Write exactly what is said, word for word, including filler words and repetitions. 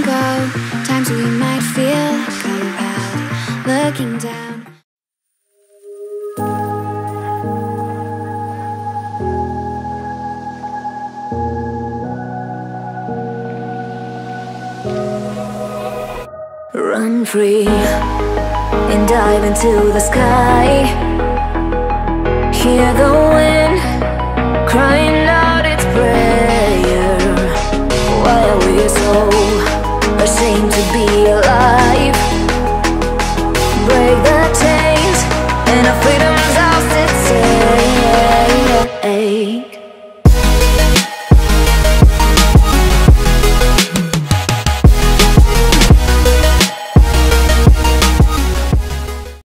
go, times we might feel compelled, looking down. Run free and dive into the sky. Hear the wind